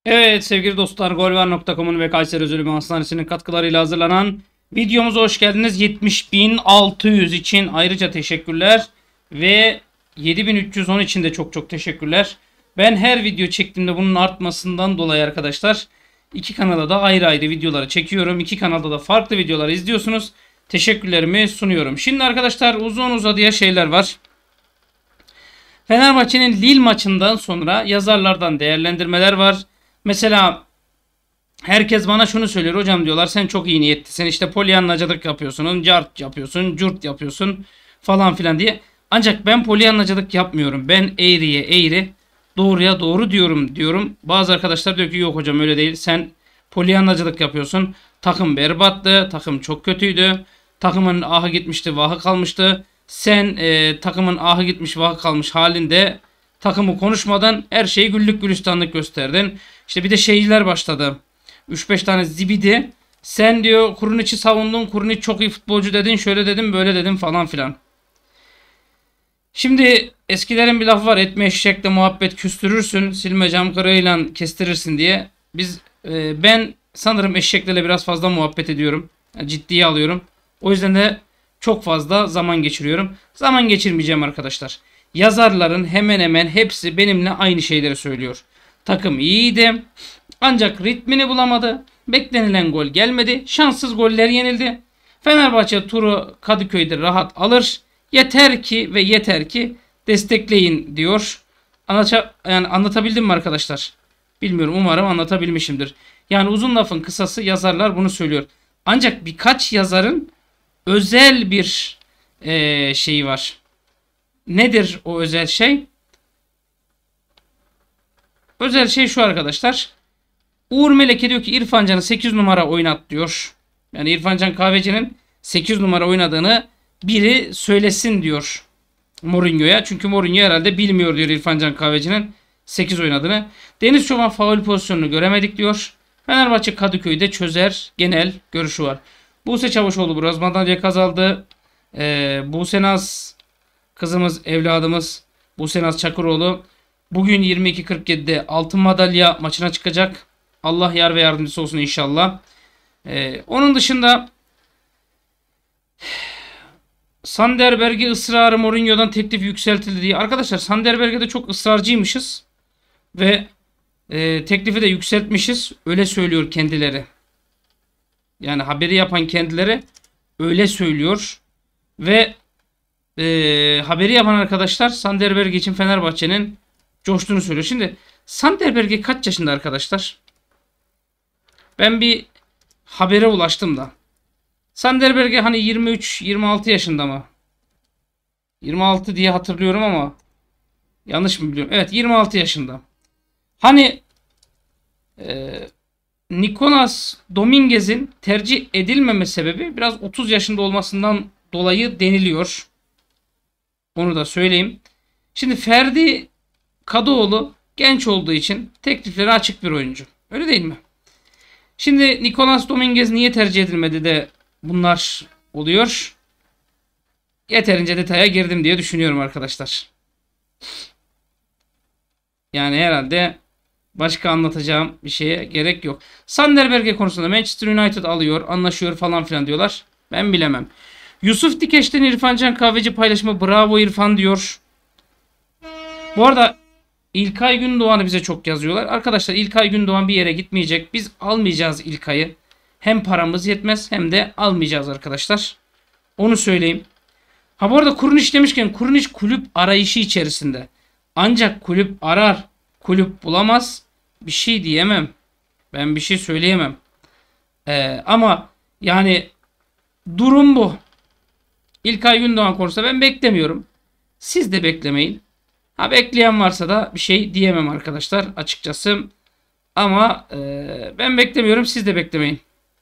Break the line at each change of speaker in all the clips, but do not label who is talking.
Evet sevgili dostlar, golvar.com'un ve Kayseri Özülümü Hastanesi'nin katkılarıyla hazırlanan videomuza hoş geldiniz. 70.600 için ayrıca teşekkürler ve 7.310 için de çok teşekkürler. Ben her video çektiğimde bunun artmasından dolayı arkadaşlar iki kanala da ayrı ayrı videoları çekiyorum. İki kanalda da farklı videoları izliyorsunuz. Teşekkürlerimi sunuyorum. Şimdi arkadaşlar uzun uzadıya şeyler var. Fenerbahçe'nin Lille maçından sonra yazarlardan değerlendirmeler var. Mesela herkes bana şunu söylüyor, hocam diyorlar sen çok iyi niyetlisin, işte polyanlacılık yapıyorsun, cart yapıyorsun, curt yapıyorsun falan filan diye. Ancak ben polyanlacılık yapmıyorum. Ben eğriye eğri, doğruya doğru diyorum. Bazı arkadaşlar diyor ki yok hocam öyle değil, sen polyanlacılık yapıyorsun. Takım berbattı, takım çok kötüydü. Takımın ahı gitmişti, vahı kalmıştı. Sen takımın ahı gitmiş, vahı kalmış halinde takımı konuşmadan her şeyi güllük gülistanlık gösterdin. İşte bir de şeyler başladı. 3-5 tane zibidi. Sen diyor Kurunić'i savundun. Kurunić çok iyi futbolcu dedin. Şöyle dedim böyle dedim falan filan. Şimdi eskilerin bir lafı var. Etme eşekle muhabbet küstürürsün. Silme cam kırığıyla kestirirsin diye. Ben sanırım eşeklerle biraz fazla muhabbet ediyorum. Yani ciddiye alıyorum. O yüzden de çok fazla zaman geçiriyorum. Zaman geçirmeyeceğim arkadaşlar. Yazarların hemen hemen hepsi benimle aynı şeyleri söylüyor. Takım iyiydi. Ancak ritmini bulamadı. Beklenilen gol gelmedi. Şanssız goller yenildi. Fenerbahçe turu Kadıköy'de rahat alır. Yeter ki destekleyin diyor. Yani anlatabildim mi arkadaşlar? Bilmiyorum, umarım anlatabilmişimdir. Yani uzun lafın kısası yazarlar bunu söylüyor. Ancak birkaç yazarın özel bir şeyi var. Nedir o özel şey? Özel şey şu arkadaşlar. Uğur Meleke diyor ki İrfan Can'ı 8 numara oynat diyor. Yani İrfan Can Kahveci'nin 8 numara oynadığını biri söylesin diyor Mourinho'ya. Çünkü Mourinho herhalde bilmiyor diyor İrfan Can Kahveci'nin 8 oynadığını. Deniz Çoban faul pozisyonunu göremedik diyor. Fenerbahçe Kadıköy'de çözer genel görüşü var. Buse Çavuşoğlu biraz madalya kazandı. Buse Naz kızımız, evladımız Buse Naz Çakıroğlu bugün 22.47'de altın madalya maçına çıkacak. Allah yar ve yardımcısı olsun inşallah. Onun dışında Sanderberg'e ısrarı Mourinho'dan teklif yükseltildi diye. Arkadaşlar Sanderberg'e de çok ısrarcıymışız. Ve teklifi de yükseltmişiz. Öyle söylüyor kendileri. Yani haberi yapan kendileri öyle söylüyor. Ve haberi yapan arkadaşlar Sanderberg için Fenerbahçe'nin coştuğunu söylüyor. Şimdi Sanderberg kaç yaşında arkadaşlar? Ben bir habere ulaştım da. Sanderberg hani 23-26 yaşında mı? 26 diye hatırlıyorum ama yanlış mı biliyorum? Evet, 26 yaşında. Hani Nicolas Dominguez'in tercih edilmeme sebebi biraz 30 yaşında olmasından dolayı deniliyor. Onu da söyleyeyim. Şimdi Ferdi Kadıoğlu genç olduğu için teklifleri açık bir oyuncu. Öyle değil mi? Şimdi Nicolas Dominguez niye tercih edilmedi de bunlar oluyor. Yeterince detaya girdim diye düşünüyorum arkadaşlar. Yani herhalde başka anlatacağım bir şeye gerek yok. Sanderberg konusunda Manchester United alıyor, anlaşıyor falan filan diyorlar. Ben bilemem. Yusuf Dikeç'ten İrfan Can Kahveci paylaşımı bravo İrfan diyor. Bu arada İlkay Gündoğan'ı bize çok yazıyorlar. Arkadaşlar İlkay Gündoğan bir yere gitmeyecek. Biz almayacağız İlkay'ı. Hem paramız yetmez hem de almayacağız arkadaşlar. Onu söyleyeyim. Ha bu arada Kurunić demişken Kurunić kulüp arayışı içerisinde. Ancak kulüp arar, kulüp bulamaz. Bir şey diyemem. Ben bir şey söyleyemem. Ama yani durum bu. İlkay Gündoğan konusunda ben beklemiyorum. Siz de beklemeyin. Ha bekleyen varsa da bir şey diyemem arkadaşlar açıkçası. Ama ben beklemiyorum, siz de beklemeyin.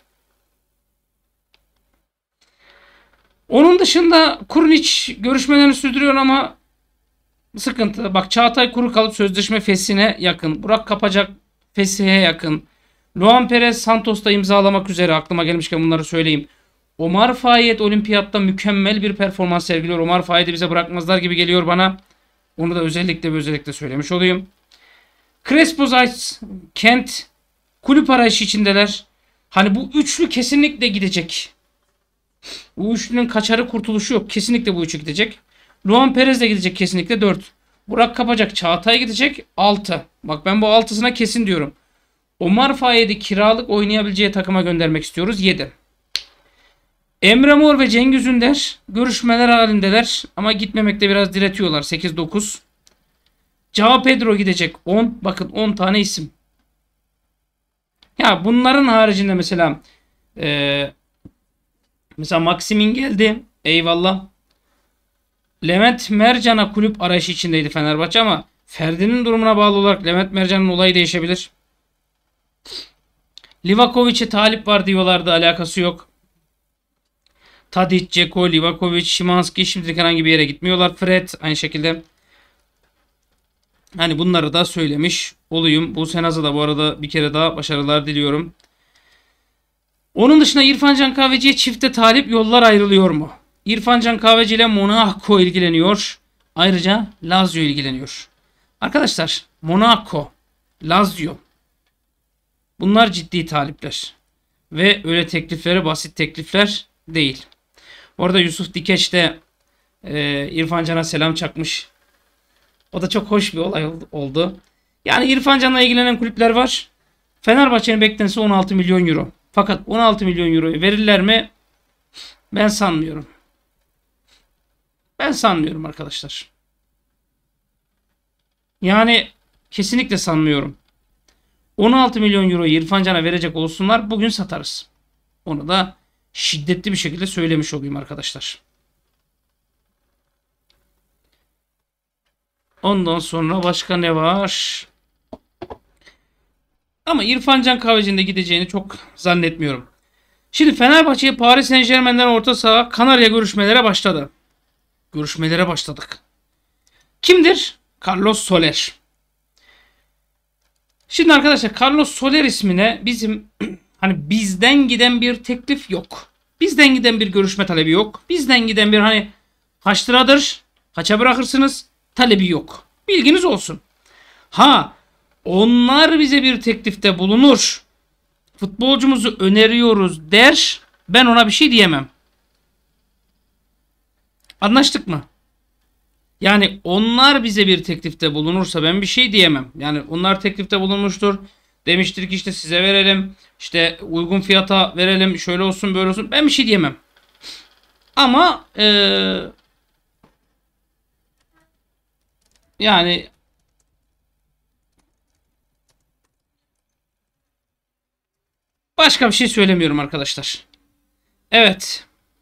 Onun dışında Kurunić görüşmelerini sürdürüyor ama sıkıntı. Bak Çağatay Kurukalıp sözleşme feshine yakın. Burak Kapacak feshe yakın. Luan Perez Santos'ta imzalamak üzere, aklıma gelmişken bunları söyleyeyim. Omar Fayyed olimpiyatta mükemmel bir performans sergiliyor. Omar Fayyed'i bize bırakmazlar gibi geliyor bana. Onu da özellikle söylemiş olayım. Crespo Zayt, Kent kulüp arayışı içindeler. Hani bu üçlü kesinlikle gidecek. Bu üçlünün kaçarı kurtuluşu yok. Kesinlikle bu üçü gidecek. Luan Perez de gidecek kesinlikle 4. Burak Kapacak, Çağatay gidecek 6. Bak ben bu altısına kesin diyorum. Omar Fayyad'ı kiralık oynayabileceği takıma göndermek istiyoruz 7. Emre Mor ve Cengiz Ünder görüşmeler halindeler ama gitmemekte biraz diretiyorlar 8-9. Joao Pedro gidecek 10. Bakın 10 tane isim. Ya bunların haricinde mesela Maximin geldi. Eyvallah. Levent Mercan'a kulüp arayışı içindeydi Fenerbahçe ama Ferdi'nin durumuna bağlı olarak Levent Mercan'ın olayı değişebilir. Livakovic'e talip var diyorlardı. Alakası yok. Tadic, Dzeko, Livakovic, Szymanski şimdilik herhangi bir yere gitmiyorlar. Fred aynı şekilde. Hani bunları da söylemiş olayım. Bu Senaz'a da bu arada bir kere daha başarılar diliyorum. Onun dışında İrfan Can Kahveci'ye çifte talip, yollar ayrılıyor mu? İrfan Can Kahveci ile Monaco ilgileniyor. Ayrıca Lazio ilgileniyor. Arkadaşlar Monaco, Lazio bunlar ciddi talipler. Ve öyle teklifleri basit teklifler değil. Bu arada Yusuf Dikeç de İrfan Can'a selam çakmış. O da çok hoş bir olay oldu. Yani İrfan Can'la ilgilenen kulüpler var. Fenerbahçe'nin beklentisi 16 milyon euro. Fakat 16 milyon euroyu verirler mi? Ben sanmıyorum. Ben sanmıyorum arkadaşlar. Yani kesinlikle sanmıyorum. 16 milyon euroyu İrfan Can'a verecek olsunlar bugün satarız. Onu da şiddetli bir şekilde söylemiş olayım arkadaşlar. Ondan sonra başka ne var? Ama İrfan Can Kahveci'nin de gideceğini çok zannetmiyorum. Şimdi Fenerbahçe'ye Paris Saint-Germain'den orta saha Kanarya görüşmelere başladı. Görüşmelere başladık. Kimdir? Carlos Soler. Şimdi arkadaşlar Carlos Soler ismine bizim hani bizden giden bir teklif yok. Bizden giden bir görüşme talebi yok. Bizden giden bir hani kaç liradır, kaça bırakırsınız talebi yok. Bilginiz olsun. Ha onlar bize bir teklifte bulunur. Futbolcumuzu öneriyoruz der. Ben ona bir şey diyemem. Anlaştık mı? Yani onlar bize bir teklifte bulunursa ben bir şey diyemem. Yani onlar teklifte bulunmuştur. Demiştir ki işte size verelim. İşte uygun fiyata verelim. Şöyle olsun böyle olsun. Ben bir şey diyemem. Ama yani başka bir şey söylemiyorum arkadaşlar. Evet.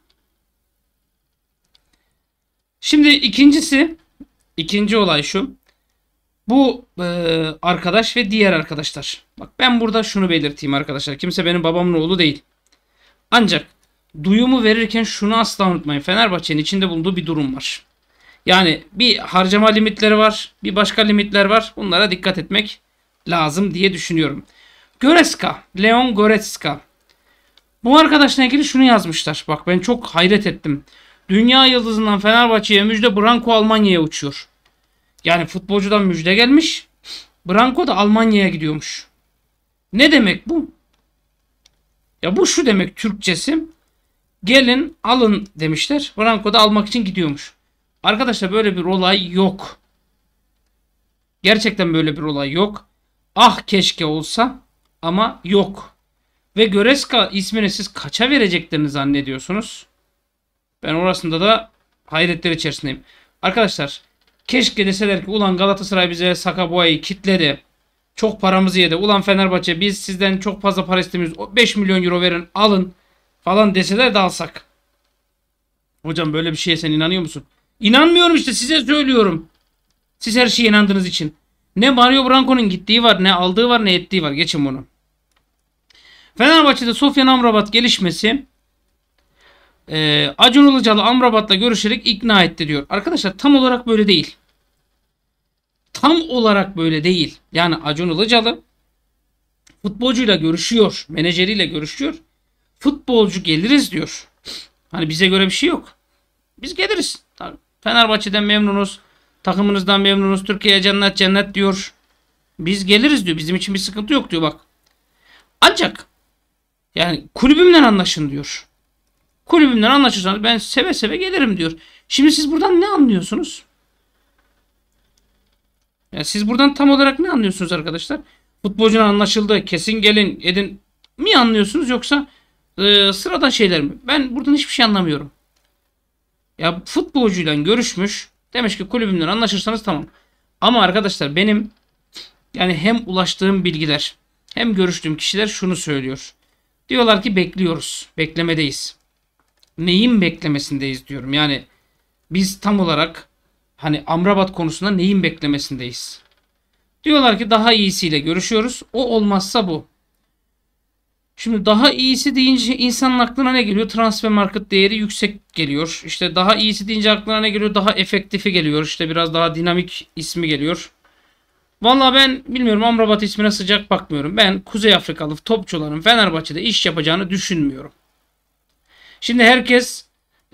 Şimdi ikinci olay şu. Bu arkadaş ve diğer arkadaşlar. Bak ben burada şunu belirteyim arkadaşlar. Kimse benim babamın oğlu değil. Ancak duyumu verirken şunu asla unutmayın. Fenerbahçe'nin içinde bulunduğu bir durum var. Yani bir harcama limitleri var. Bir başka limitler var. Bunlara dikkat etmek lazım diye düşünüyorum. Goretzka. Leon Goretzka. Bu arkadaşla ilgili şunu yazmışlar. Bak ben çok hayret ettim. Dünya yıldızından Fenerbahçe'ye müjde, Branko Almanya'ya uçuyor. Yani futbolcudan müjde gelmiş. Branko da Almanya'ya gidiyormuş. Ne demek bu? Ya bu şu demek Türkçesi. Gelin alın demişler. Branko da almak için gidiyormuş. Arkadaşlar böyle bir olay yok. Gerçekten böyle bir olay yok. Ah keşke olsa ama yok. Ve Goretzka ismini siz kaça vereceklerini zannediyorsunuz? Ben orasında da hayretler içerisindeyim. Arkadaşlar keşke deseler ki ulan Galatasaray bize Saka Boya'yı kitledi. Çok paramızı yedi. Ulan Fenerbahçe biz sizden çok fazla para istemiyoruz. 5 milyon euro verin alın falan deseler de alsak. Hocam böyle bir şeye sen inanıyor musun? İnanmıyorum işte size söylüyorum. Siz her şeye inandığınız için. Ne Mario Branco'nun gittiği var, ne aldığı var, ne ettiği var. Geçin bunu. Fenerbahçe'de Sofyan Amrabat gelişmesi Acun Ilıcalı Amrabat'la görüşerek ikna etti diyor. Arkadaşlar tam olarak böyle değil. Tam olarak böyle değil. Yani Acun Ilıcalı futbolcuyla görüşüyor. Menajeriyle görüşüyor. Futbolcu geliriz diyor. Hani bize göre bir şey yok. Biz geliriz. Fenerbahçe'den memnunuz. Takımınızdan memnunuz. Türkiye cennet cennet diyor. Biz geliriz diyor. Bizim için bir sıkıntı yok diyor bak. Ancak yani kulübümle anlaşın diyor. Kulübümden anlaşırsanız ben seve seve gelirim diyor. Şimdi siz buradan ne anlıyorsunuz? Yani siz buradan tam olarak ne anlıyorsunuz arkadaşlar? Futbolcuna anlaşıldı, kesin gelin edin mi anlıyorsunuz, yoksa sıradan şeyler mi? Ben buradan hiçbir şey anlamıyorum. Ya futbolcuyla görüşmüş. Demiş ki kulübümden anlaşırsanız tamam. Ama arkadaşlar benim yani hem ulaştığım bilgiler hem görüştüğüm kişiler şunu söylüyor. Diyorlar ki bekliyoruz. Beklemedeyiz. Neyin beklemesindeyiz diyorum. Yani biz tam olarak hani Amrabat konusunda neyin beklemesindeyiz? Diyorlar ki daha iyisiyle görüşüyoruz. O olmazsa bu. Şimdi daha iyisi deyince insanın aklına ne geliyor? Transfer market değeri yüksek geliyor. İşte daha iyisi deyince aklına ne geliyor? Daha efektifi geliyor. İşte biraz daha dinamik ismi geliyor. Vallahi ben bilmiyorum, Amrabat ismine sıcak bakmıyorum. Ben Kuzey Afrikalı topçuların Fenerbahçe'de iş yapacağını düşünmüyorum. Şimdi herkes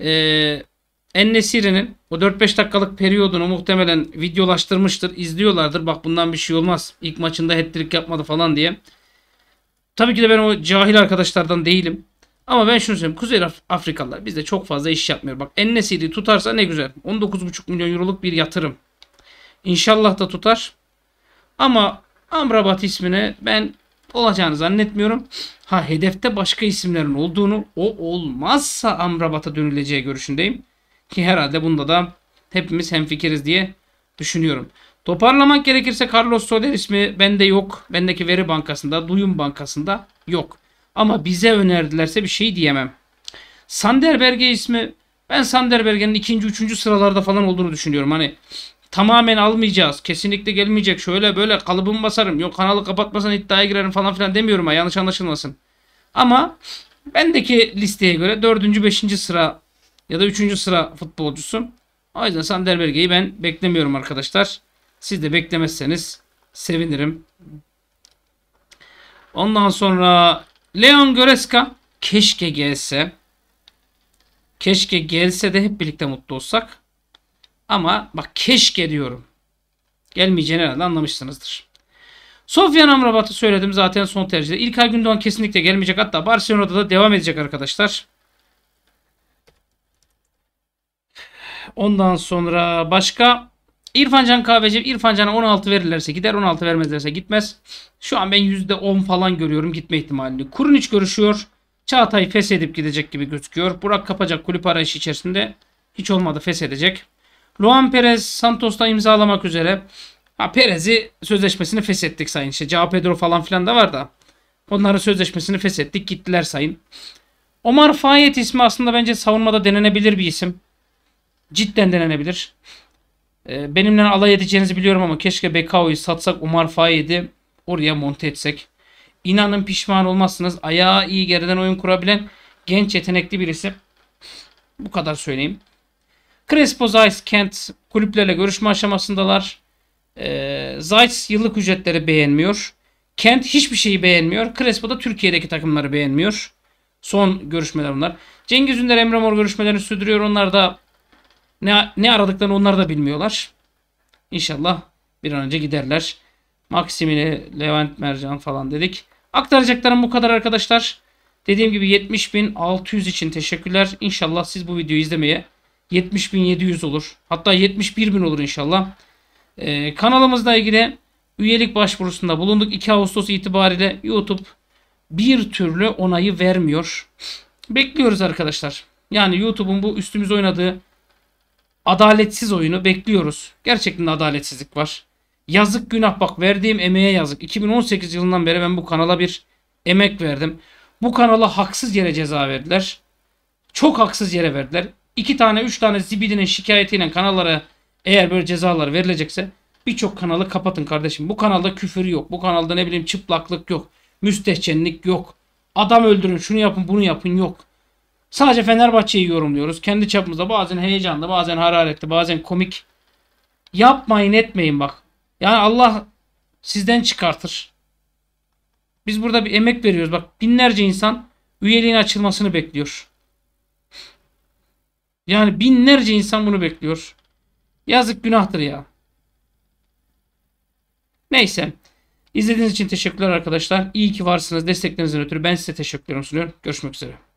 En-Nesyri'nin o 4-5 dakikalık periyodunu muhtemelen videolaştırmıştır. İzliyorlardır. Bak bundan bir şey olmaz. İlk maçında hat-trick yapmadı falan diye. Tabii ki de ben o cahil arkadaşlardan değilim. Ama ben şunu söyleyeyim. Kuzey Afrikalılar bizde çok fazla iş yapmıyor. Bak En-Nesyri tutarsa ne güzel. 19,5 milyon euroluk bir yatırım. İnşallah da tutar. Ama Amrabat ismine ben olacağını zannetmiyorum. Ha, hedefte başka isimlerin olduğunu, o olmazsa Amrabat'a dönüleceği görüşündeyim. Ki herhalde bunda da hepimiz hemfikiriz diye düşünüyorum. Toparlamak gerekirse Carlos Soler ismi bende yok. Bendeki veri bankasında, duyum bankasında yok. Ama bize önerdilerse bir şey diyemem. Sander Berge ismi, ben Sander Berge'nin ikinci, üçüncü sıralarda falan olduğunu düşünüyorum. Hani tamamen almayacağız, kesinlikle gelmeyecek, şöyle böyle kalıbımı basarım, yok kanalı kapatmasan iddiaya girerim falan filan demiyorum ha, yanlış anlaşılmasın. Ama bendeki listeye göre dördüncü, beşinci sıra ya da üçüncü sıra futbolcusu. O yüzden Sander Berge'yi ben beklemiyorum arkadaşlar. Siz de beklemezseniz sevinirim. Ondan sonra Leon Goretzka keşke gelse. Keşke gelse de hep birlikte mutlu olsak. Ama bak keşke diyorum. Gelmeyeceğini herhalde anlamışsınızdır. Sofyan Amrabat'ı söyledim zaten son tercihte. İlkay Gündoğan kesinlikle gelmeyecek. Hatta Barcelona'da da devam edecek arkadaşlar. Ondan sonra başka İrfan Can Kahveci. İrfan Can'a 16 verirlerse gider. 16 vermezlerse gitmez. Şu an ben %10 falan görüyorum gitme ihtimalini. Kurunic görüşüyor. Çağatay feshedip gidecek gibi gözüküyor. Burak Kapacak kulüp arayışı içerisinde. Hiç olmadı feshedecek. Luan Perez Santos'ta imzalamak üzere. Ha, Perez'i sözleşmesini feshettik sayın. İşte João Pedro falan filan da var da. Onların sözleşmesini feshettik. Gittiler sayın. Omar Fayet ismi aslında bence savunmada denenebilir bir isim. Cidden denenebilir. Benimle alay edeceğinizi biliyorum ama keşke Bekao'yu satsak, Omar Fayet'i oraya monte etsek. İnanın pişman olmazsınız. Ayağı iyi, geriden oyun kurabilen genç yetenekli birisi. Bu kadar söyleyeyim. Crespo, Zayt, Kent kulüplerle görüşme aşamasındalar. Zayt yıllık ücretleri beğenmiyor. Kent hiçbir şeyi beğenmiyor. Crespo da Türkiye'deki takımları beğenmiyor. Son görüşmeler bunlar. Cengiz Ünder, Emre Mor görüşmelerini sürdürüyor. Onlar da ne aradıklarını onlar da bilmiyorlar. İnşallah bir an önce giderler. Maksimile, Levent Mercan falan dedik. Aktaracaklarım bu kadar arkadaşlar. Dediğim gibi 70.600 için teşekkürler. İnşallah siz bu videoyu izlemeye 70.700 olur. Hatta 71.000 olur inşallah. Kanalımızla ilgili üyelik başvurusunda bulunduk. 2 Ağustos itibariyle YouTube bir türlü onayı vermiyor. Bekliyoruz arkadaşlar. Yani YouTube'un bu üstümüze oynadığı adaletsiz oyunu bekliyoruz. Gerçekten adaletsizlik var. Yazık, günah, bak verdiğim emeğe yazık. 2018 yılından beri ben bu kanala bir emek verdim. Bu kanala haksız yere ceza verdiler. Çok haksız yere verdiler. 2 tane 3 tane zibidinin şikayetiyle kanallara eğer böyle cezalar verilecekse birçok kanalı kapatın kardeşim. Bu kanalda küfür yok. Bu kanalda ne bileyim çıplaklık yok. Müstehcenlik yok. Adam öldürün, şunu yapın, bunu yapın yok. Sadece Fenerbahçe'yi yorumluyoruz. Kendi çapımızda bazen heyecanlı, bazen hararetli, bazen komik. Yapmayın, etmeyin bak. Yani Allah sizden çıkartır. Biz burada bir emek veriyoruz. Bak binlerce insan üyeliğin açılmasını bekliyor. Yani binlerce insan bunu bekliyor. Yazık, günahtır ya. Neyse. İzlediğiniz için teşekkürler arkadaşlar. İyi ki varsınız. Desteklerinizden ötürü ben size teşekkürlerimi sunuyorum. Görüşmek üzere.